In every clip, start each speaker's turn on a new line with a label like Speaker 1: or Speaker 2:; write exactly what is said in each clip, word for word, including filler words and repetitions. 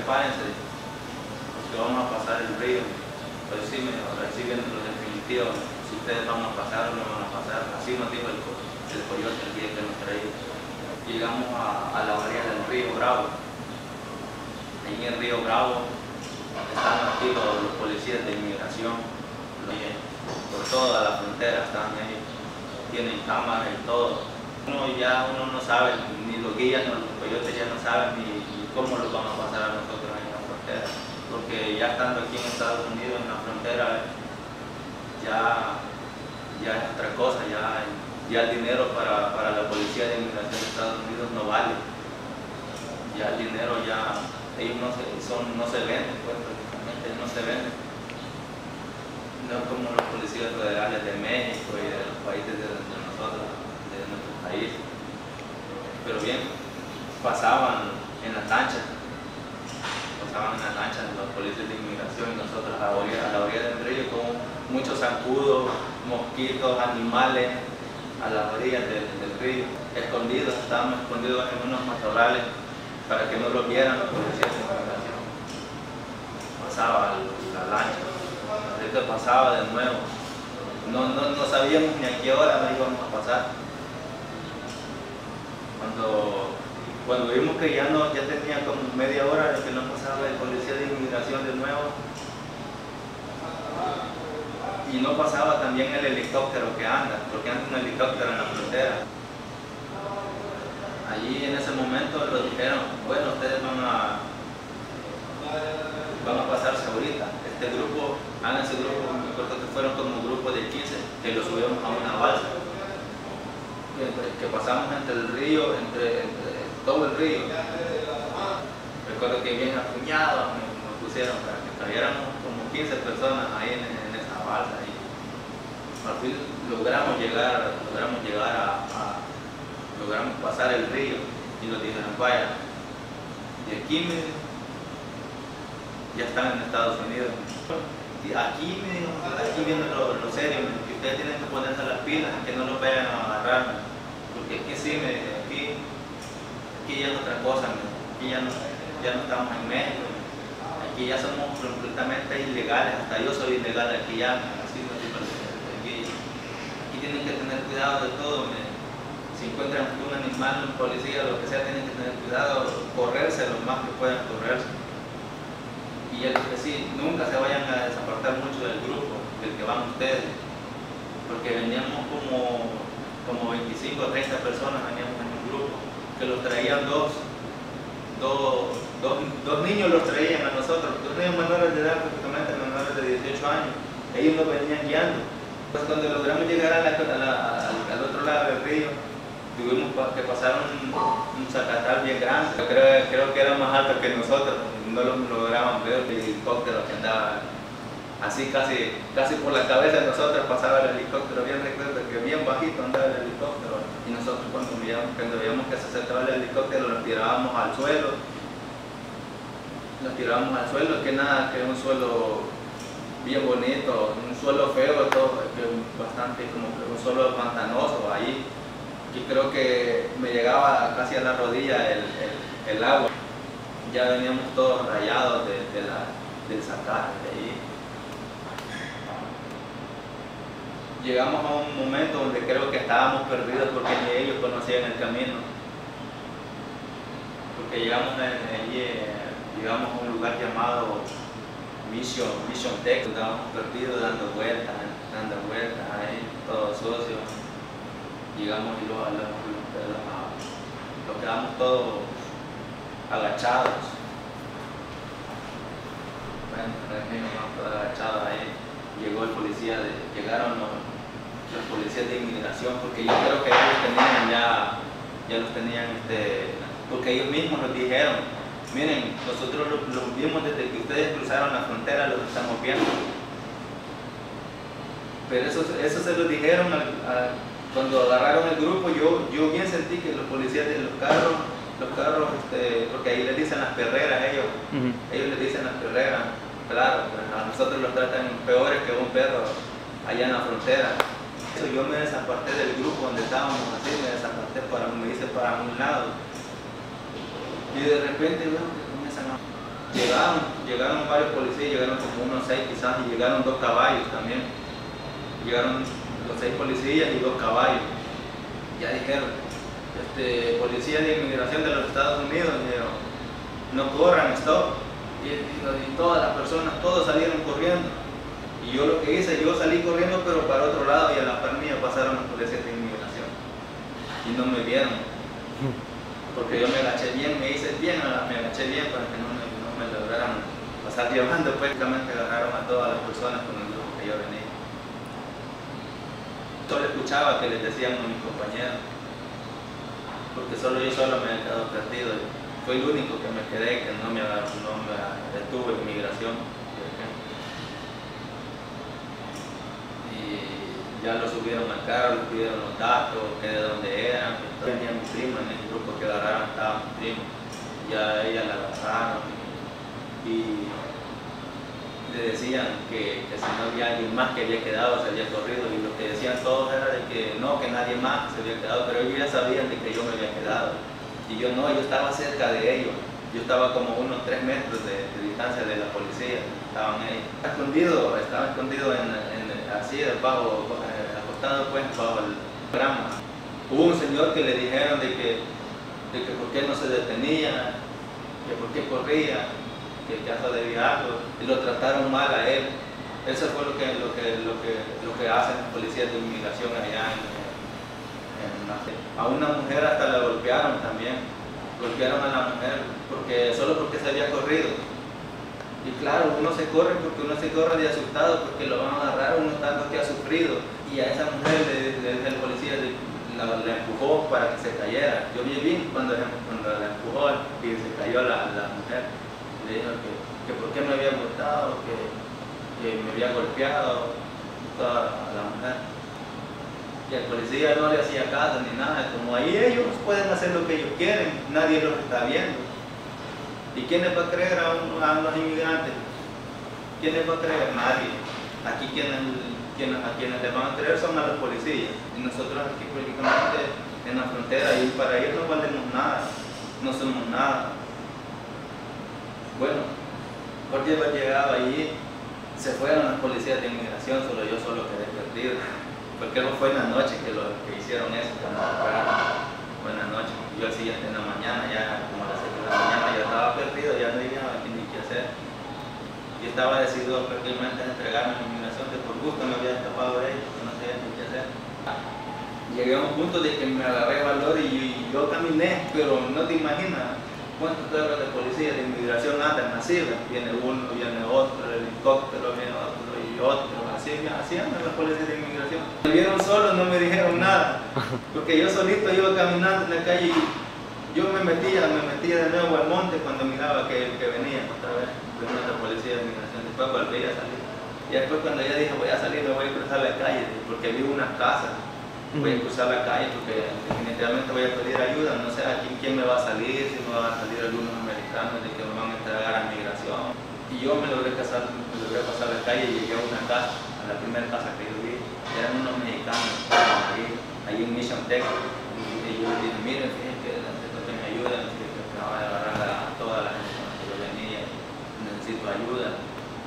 Speaker 1: prepárense, porque vamos a pasar el río. Pues sí, me reciben lo definitivo, si ustedes van a pasar o no van a pasar. Así nos dijo el, el coyote el día que nos traía. Llegamos a, a la orilla del río Bravo. Ahí en el río Bravo están activos los policías de inmigración, por toda la frontera están ahí, tienen cámaras y todo. Uno ya uno no sabe, ni los guías, ni los coyotes ya no saben ni, ni cómo los van a pasar a nosotros en la frontera, porque ya estando aquí en Estados Unidos, en la frontera, ya, ya es otra cosa, ya, ya el dinero para, para la policía de inmigración de Estados Unidos no vale. Ya el dinero ya, ellos no se, son, no se venden, pues prácticamente no se venden. No como los policías federales de México y de los países de, de nosotros, de nuestro país. Pero bien, pasaban en las lanchas, pasaban en las lanchas los policías de inmigración y nosotros a la orilla, a la orilla del río con muchos zancudos, mosquitos, animales a las orillas del, del río, escondidos, estábamos escondidos en unos matorrales para que no lo vieran los policías de inmigración. Pasaba la lancha. Esto pasaba de nuevo, no, no, no sabíamos ni a qué hora nos íbamos a pasar. Cuando, cuando vimos que ya, no, ya tenía como media hora de que no pasaba el policía de inmigración de nuevo, y no pasaba también el helicóptero que anda, porque anda un helicóptero en la frontera. Allí en ese momento nos dijeron, bueno, ustedes van a, van a pasarse ahorita. Este grupo, hagan ese grupo, me acuerdo que fueron como un grupo de quince, que lo subimos a una balsa, que, que pasamos entre el río, entre, entre todo el río. Recuerdo que bien apuñados nos pusieron para que cayeran como quince personas ahí en, en esa balsa. Y al fin logramos llegar, logramos llegar a, a logramos pasar el río y nos dijeron, vaya, de aquí me ya están en Estados Unidos. Y aquí, aquí viene lo, lo serio, que ustedes tienen que ponerse las pilas, que no los vayan a agarrar, porque aquí sí, me, aquí, aquí ya es otra cosa, aquí ya no, ya no estamos en México, aquí ya somos completamente ilegales, hasta yo soy ilegal aquí ya, así, aquí, aquí tienen que tener cuidado de todo, me, si encuentran un animal, un policía, lo que sea, tienen que tener cuidado, correrse lo más que puedan correrse. Y él dice, sí, nunca se vayan a desapartar mucho del grupo, del que van ustedes, porque veníamos como, como veinticinco o treinta personas, veníamos en un grupo, que los traían dos, dos, dos, dos niños los traían a nosotros, dos niños menores de edad, prácticamente menores de dieciocho años, ellos nos venían guiando. Pues cuando logramos llegar a la, a la, al, al otro lado del río, tuvimos que pasar un, un zacatal bien grande, creo, creo que era más alto que nosotros, no lo lograban ver, el helicóptero que andaba así casi, casi por la cabeza de nosotros pasaba el helicóptero, bien recuerdo que bien bajito andaba el helicóptero, y nosotros cuando veíamos, cuando veíamos que se acercaba el helicóptero lo tirábamos al suelo, lo tirábamos al suelo, que nada, que un suelo bien bonito, un suelo feo, todo, que bastante como que un suelo pantanoso ahí. Y creo que me llegaba casi a la rodilla el, el, el agua. Ya veníamos todos rayados de, de la, del sacar de ahí. Llegamos a un momento donde creo que estábamos perdidos porque ni ellos conocían el camino. Porque llegamos, a, allí, llegamos a un lugar llamado Mission, Mission Texas. Estábamos perdidos dando vueltas, dando vueltas ahí, todo sucio. Llegamos y luego nos quedamos todos agachados. Bueno, todos agachados ahí. Llegó el policía, de, llegaron los, los policías de inmigración, porque yo creo que ellos tenían ya, ya los tenían, este, porque ellos mismos nos dijeron, miren, nosotros los, los vimos desde que ustedes cruzaron la frontera, los estamos viendo. Pero eso, eso se lo dijeron a, a cuando agarraron el grupo. Yo, yo bien sentí que los policías de los carros, los carros, este, porque ahí les dicen las perreras, ellos, uh-huh. ellos les dicen las perreras, claro, pues a nosotros los tratan peores que un perro allá en la frontera. Eso, yo me desaparté del grupo donde estábamos así, me desaparté, para, me hice para un lado, y de repente veo que comienzan a, Llegaron, llegaron varios policías, llegaron como unos seis quizás, y llegaron dos caballos también. Llegaron los seis policías y dos caballos. Ya dijeron, este, policías de inmigración de los Estados Unidos, dijeron, no corran, stop. Y, y, y todas las personas, todos salieron corriendo. Y yo lo que hice, yo salí corriendo pero para otro lado y a la par mía pasaron los policías de inmigración. Y no me vieron. Porque yo me agaché bien, me hice bien, me agaché bien para que no me, no me lograran pasar llevando. Pues prácticamente agarraron a todas las personas con el grupo que yo venía. Solo escuchaba que les decían a mis compañeros, porque solo yo solo me he quedado perdido. Fue el único que me quedé, que no me, no me detuvo en migración. Y ya lo subieron al carro, les pidieron los datos, que de dónde eran. Venía mi prima en el grupo que agarraron, estaba mi prima. Ya ella la agarraron y le decían que, que si no había alguien más que había quedado, se había corrido, y lo que decían todos era de que no, que nadie más se había quedado, pero ellos ya sabían de que yo me había quedado. Y yo no, yo estaba cerca de ellos, yo estaba como unos tres metros de, de distancia de la policía, estaban ellos. Estaba escondido, estaba escondido en, en, así, bajo, eh, acostado pues, bajo el grama. Hubo un señor que le dijeron de que, de que por qué no se detenía, que por qué corría, que ya se debía algo, y lo trataron mal a él. Eso fue lo que, lo que, lo que, lo que hacen los policías de inmigración allá en, en, en a una mujer hasta la golpearon también, golpearon a la mujer porque, solo porque se había corrido. Y claro, uno se corre porque uno se corre de asustado porque lo van a agarrar uno tanto que ha sufrido. Y a esa mujer le, le, el policía le, la, la empujó para que se cayera. Yo vi bien cuando, cuando la empujó y se cayó la, la mujer. Le dijo que, que por qué me había gustado, que, que me había golpeado toda la mujer. Y el policía no le hacía caso ni nada, como ahí ellos pueden hacer lo que ellos quieren, nadie los está viendo. ¿Y quién les va a creer a, un, a los inmigrantes? ¿Quién les va a creer? Nadie. Aquí quienes, quienes, a quienes les van a creer son a los policías. Y nosotros aquí prácticamente en la frontera, y para ellos no valemos nada, no somos nada. Bueno, por haber llegado allí, se fueron las policías de inmigración, solo yo solo quedé perdido. Porque fue en la noche que, lo, que hicieron eso, cuando fueron, fue en la noche. Yo al siguiente en la mañana, ya como a las seis de la mañana, ya estaba perdido, ya no había ni qué hacer. Yo estaba decidido prácticamente a entregarme a la inmigración, que por gusto me había escapado de ellos, que no sabía ni qué hacer. Llegué a un punto de que me agarré valor y, y yo caminé, pero no te imaginas cuántos carros de policía de inmigración andan así, viene uno, viene otro, el helicóptero, viene otro y otro, así, así andan los policías de inmigración. Me vieron solo, no me dijeron nada, porque yo solito iba caminando en la calle y yo me metía, me metía de nuevo al monte cuando miraba que, que venía otra vez, venía la policía de inmigración, después volví a salir. Y después cuando ya dije voy a salir, me voy a cruzar la calle, porque vivo unas casas. Voy a cruzar la calle porque definitivamente voy a pedir ayuda, no sé a quién, quién me va a salir, si me van a salir algunos americanos de que me van a entregar a migración. Y yo me logré, casar, me logré pasar la calle y llegué a una casa, a la primera casa que yo vi, eran unos mexicanos, ahí, ahí en Mission, Texas. Y yo les dije, miren, fíjense que necesito que me ayuden, que me van a agarrar a toda la gente con la que yo venía, necesito ayuda.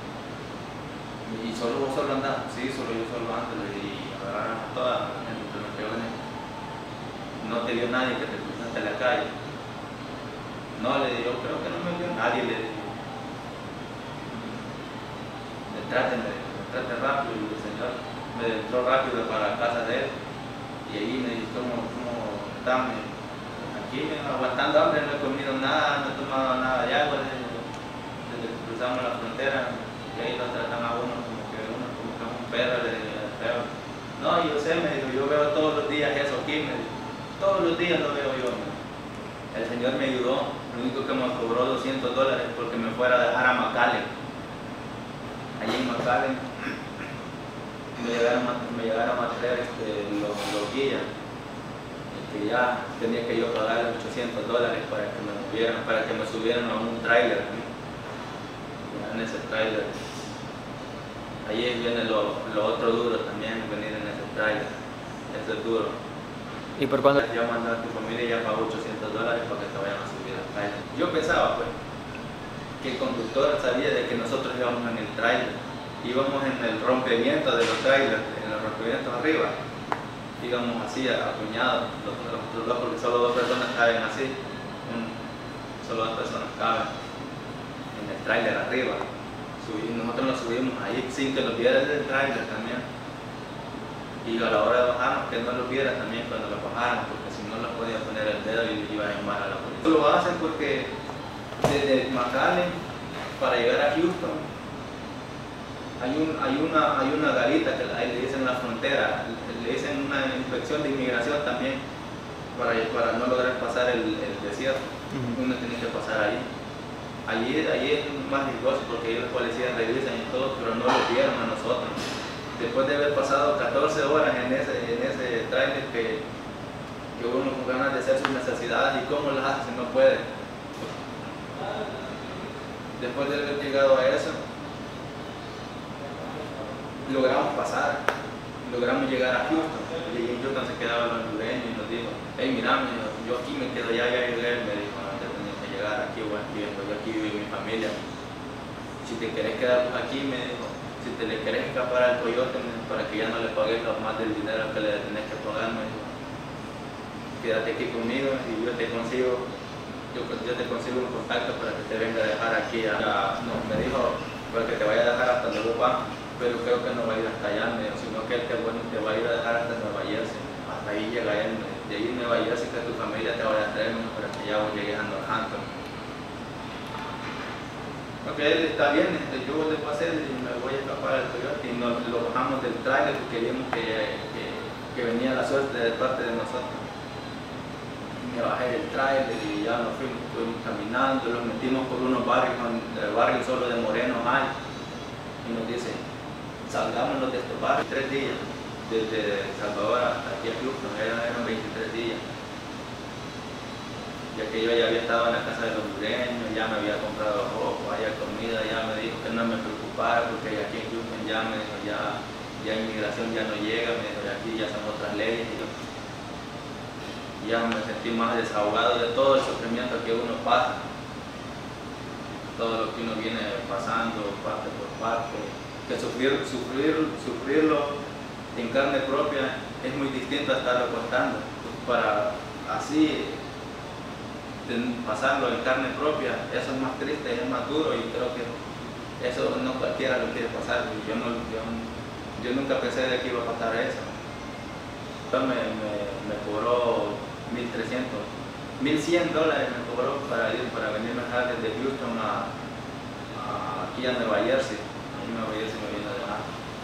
Speaker 1: Y solo vos solo andás, sí, solo yo solo ando, y agarraron a toda la gente. No te vio nadie que te cruzaste en la calle. No, le digo, yo creo que no me vio nadie, le digo. Tráteme, trate rápido, y el señor me entró rápido para la casa de él. Y ahí me dijo, ¿cómo, cómo están? Aquí me aguantando hambre, no he comido nada, no he tomado nada de agua desde, desde que cruzamos la frontera. Y ahí lo tratan a uno como que uno como que un perro, le digo, perro. No, yo sé, me dijo, yo veo todos los días eso aquí, me dijo. Todos los días lo veo yo. El señor me ayudó, lo único que me cobró doscientos dólares porque me fuera a dejar a McAllen. Allí en McAllen me llegaron a, me llegaron a traer este, los, los guías, que ya tenía que yo pagar ochocientos dólares para que me movieran, para que me subieran a un tráiler. En ese tráiler. Allí viene lo, lo otro duro también, venir en ese tráiler. Eso es duro.
Speaker 2: ¿Y por cuándo?
Speaker 1: Ya mandó a tu familia y ya pagó ochocientos dólares para que te vayan a subir al tráiler. Yo pensaba, pues, que el conductor sabía de que nosotros íbamos en el tráiler, íbamos en el rompimiento de los trailers, en los rompimientos arriba, íbamos así apuñados, los, los, los dos, porque solo dos personas caben así, un, solo dos personas caben en el tráiler arriba, Subí, nosotros nos subimos ahí sin que los viera el tráiler también, y a la hora de bajarnos que no los viera también cuando los bajaran, porque si no los podía poner el dedo y les iba a llamar a la policía. Lo hacen porque desde McAllen para llegar a Houston hay, un, hay, una, hay una garita que ahí le dicen la frontera, le dicen una inspección de inmigración también para, para no lograr pasar el, el desierto. Uh-huh. Uno tiene que pasar ahí. Allí, allí es más riesgoso porque ahí los policías revisan y todo, pero no lo vieron a nosotros. Después de haber pasado catorce horas en ese, en ese tráiler que, que uno con ganas de hacer sus necesidades, y cómo las hace si no puede. Después de haber llegado a eso, logramos pasar, logramos llegar a Houston. Y en Houston se quedaba el hondureño y nos dijo, hey, mira, yo aquí me quedo, ya, ya llegué, me dijo, no te tenés que llegar aquí, bueno, aquí, yo aquí vivo mi familia. Si te querés quedar pues aquí, me dijo, si te le querés escapar al coyote, para que ya no le pagues más del dinero que le tenés que pagar, me dijo, quédate aquí conmigo y yo te consigo. Yo, yo te consigo un contacto para que te venga a dejar aquí. A, no, me dijo para que te vaya a dejar hasta Europa, pero creo que no va a ir hasta allá, me dijo, sino que él te, bueno, te va a ir a dejar hasta Nueva Jersey. Hasta ahí llega él, de ahí en Nueva Jersey que tu familia te vaya a traer para que ya vos llegues a Northampton. Ok, está bien, este, yo le pasé y me voy a escapar al Toyota y nos lo bajamos del trailer porque queríamos que, que, que venía la suerte de parte de nosotros. Me bajé del trailer y ya nos fuimos, fuimos caminando, los metimos por unos barrios, el barrio solo de morenos hay, y nos dicen, salgámonos de estos barrios, tres días, desde Salvador hasta aquí a Houston, eran, eran veintitrés días, ya que yo ya había estado en la casa de los hondureños, ya me había comprado ropa, ya comida, ya me dijo que no me preocupara porque aquí en Houston ya me dijo, ya, ya inmigración ya no llega, me dijo, aquí ya son otras leyes. Y yo, ya me sentí más desahogado de todo el sufrimiento que uno pasa, todo lo que uno viene pasando parte por parte, que sufrir, sufrir, sufrirlo en carne propia es muy distinto a estarlo contando. Para así pasarlo en carne propia, eso es más triste, es más duro, y creo que eso no cualquiera lo quiere pasar. Yo, no, yo, yo nunca pensé de que iba a pasar eso. Me, me, me cobró mil trescientos, mil cien dólares me cobró para ir, para venirme a dejar desde Houston a, a aquí a Nueva Jersey. Ahí Nueva Jersey me vino a dejar.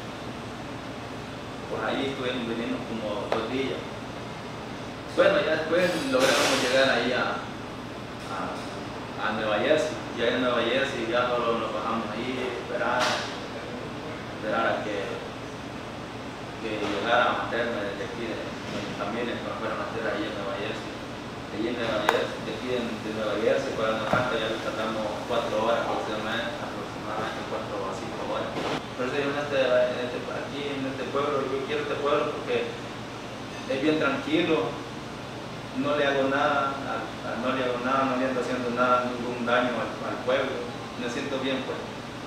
Speaker 1: Pues ahí estuvimos viniendo como dos días. Bueno, ya después logramos llegar ahí a, a, a Nueva Jersey. Ya en Nueva Jersey ya solo nos bajamos ahí, esperar, esperar a que, que llegara a materna desde aquí de, de mi familia, que me fueron a hacer ahí en Nueva Jersey. Allí en Nueva Jersey, de aquí en, de Nueva Jersey para Northampton ya nos tardamos cuatro horas aproximadamente, aproximadamente cuatro o cinco horas. Por eso yo en este, en este, aquí en este pueblo, yo quiero este pueblo porque es bien tranquilo, no le hago nada, a, a, no le hago nada, no le ando haciendo nada, ningún daño al, al pueblo, me siento bien pues.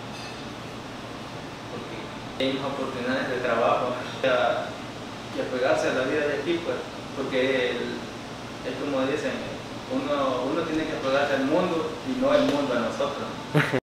Speaker 1: Porque hay más oportunidades de trabajo que apegarse a la vida de aquí pues, porque el, es como dicen, uno, uno tiene que apegarse al mundo y no el mundo a nosotros.